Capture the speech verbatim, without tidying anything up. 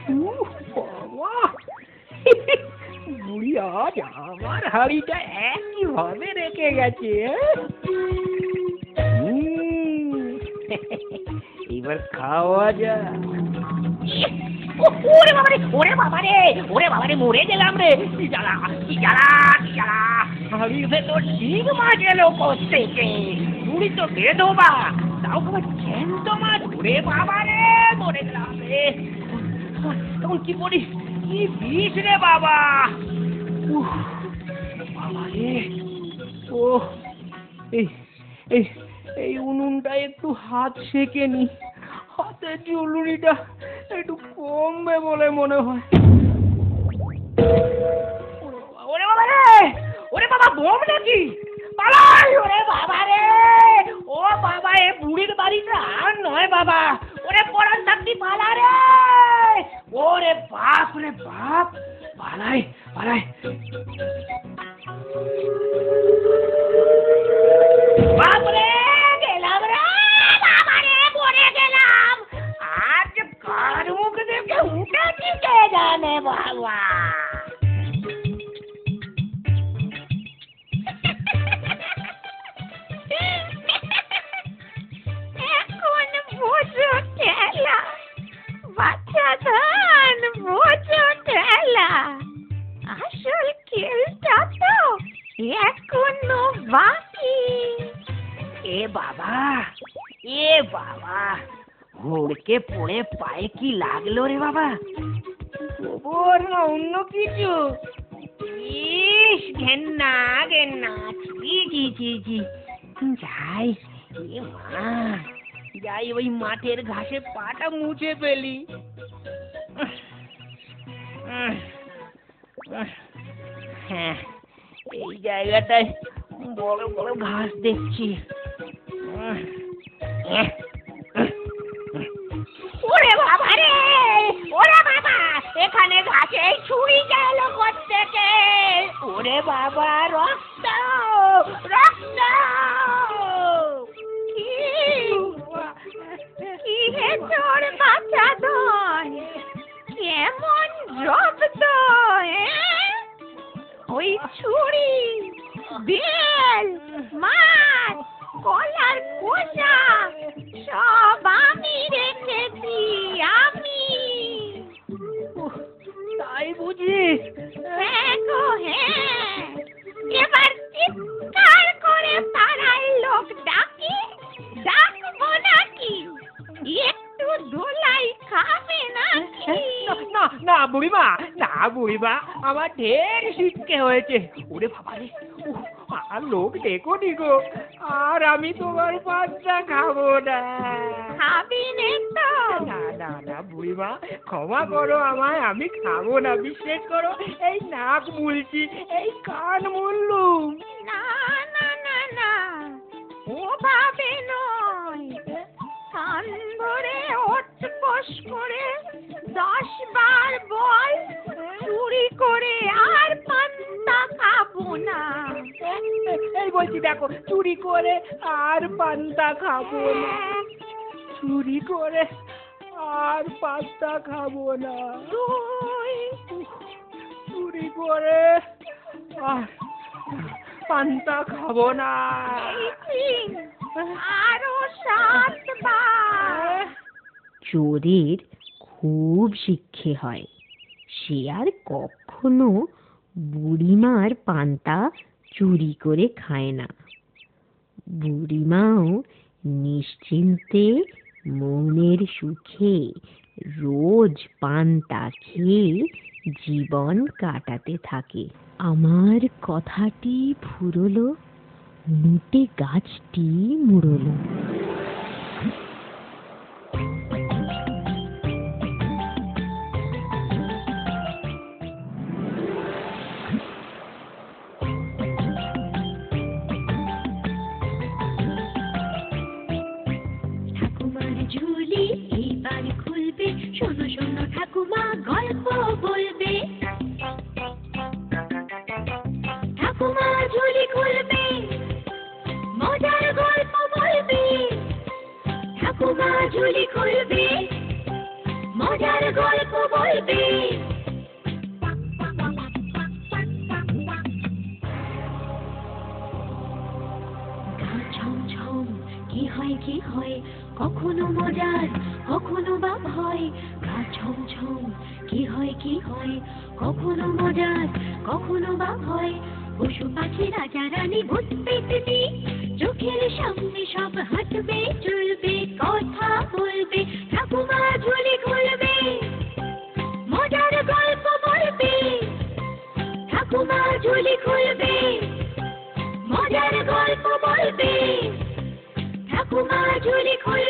বুড়ি আজ আমার হাড়িটা একইভাবে রেখে গেছে। এবার খাওয়া যায়। ওরে বাবারে, ওরে বাবারে, ওরে বাবারে, মরে গেলাম রে। কি জ্বালা, কি জ্বালা, কি জ্বালা। হাড়ির ভেতর ঠিক মাছ এলো কোত্থেকে? বুড়ি তো বেধবা, তাও আবার জ্যান্ত মাছ। ওরে বাবারে, মরে গেলাম রে। তখন কি বলি, কি বিষ রে বাবা। বাবারে, ও এই এই এই উনুনটা একটু হাত সেকে নি, হাতের জ্বলুনিটা একটু কমবে বলে মনে হয়। ওরে বাবা রে, ওরে বাবা, বোম নাকি? পালাই! ওরে বাবা রে, ও বাবা, এ বুড়ির বাড়িটা আর নয় বাবা। ওরে পরান থাকতি, পালা রে। ওরে বাপ রে বাপ, পালাই পালাই। বাপরে, গেলাম রে বাবা রে, পড়ে গেলাম। আজ কার মুখ দেখে উঠেছি কে জানে বাবা। এখন বোঝো ঠেলা, বাচ্চা ধান বোঝো ঠেলা। আসল খেলটা তো এখনো বাকি। এ বাবা, এ বাবা, হুড়কে পড়ে পায়ে কি লাগলো রে বাবা? গোবর না অন্য কিছু? ইস, ঘেন্না ঘেন্না, ছি ছি ছি ছি। যাই, এ মা, যাই ওই মাঠের ঘাসে পাটা মুছে ফেলি। হ্যাঁ, এই জায়গাটায় বড় বড় ঘাস দেখছি। ওরে বাবা রে, ওরে বাবা, এখানে ঘাসে ছুরি গেল কোত্থেকে? ওরে বাবা, রক্ত রক্ত। কি রে তোর বাচ্চা ধন, কেমন জব্দ? ওই ছুরি, বেল, মাছ, কলার খোসা সব আমি রেখেছি, আমি। তাই বুঝি? হ্যাঁ গো হ্যাঁ। এবার চিৎকার করে পাড়ার লোক ডাকি, ডাকবো নাকি? একটু দোলাই খাবে নাকি? না না বুড়িমা, না বুড়িমা, আমার ঢের শিক্ষে হয়েছে। ওরে বাবা রে, আর লোক দেখো নি গো, আর আমি তোমার পাঁচটা খাবো না। খাবি নে তো? না না না বুড়িমা, ক্ষমা করো আমায়, আমি খাবো না। বিশ্বাস করো, এই নাক মুলছি, এই কান মুললুম। না না না না, ও ভাবে নয়। কান ধরে ওঠবোস করে দশ বার বল, চুরি করে আর পান্তা খাবো না। এই বলছি দেখো, চুরি করে আর পান্তা খাবো না, চুরি করে আর পান্তা খাবো না, চুরি করে আর পান্তা খাবো না। আরো সাতবার। চোরের খুব শিক্ষে হয়, সে আর কখনো বুড়িমার পান্তা চুরি করে খায় না। বুড়িমাও নিশ্চিন্তে মনের সুখে রোজ পান্তা খেয়ে জীবন কাটাতে থাকে। আমার কথাটি ফুরলো, নুটে গাছটি মুড়লো। ঠাকুমার ঝুলি এইবার খুলবে, শোনো শোনো ঠাকুমা গল্প বলবে। ঠাকুমা ঝুলি খুলবে, মজার গল্প বলবে। ঠাকুমা ঝুলি খুলবে, মজার গল্প বলবে। কখনো মজার কখনো বা ভয়, গা ছমছম কি হয় কি হয়, কখনো মজার কখনো বা ভয়, পশু পাখি রাজা রানী ভূত পেতনি, চোখের সামনে সব হাঁটবে চলবে কথা বলবে, ঠাকুমা ঝুলি খুলবে মজার গল্প বলবে, ঠাকুমা ঝুলি খুলবে মজার গল্প বলবে, ঠাকুমা ঝুলি খুলবে।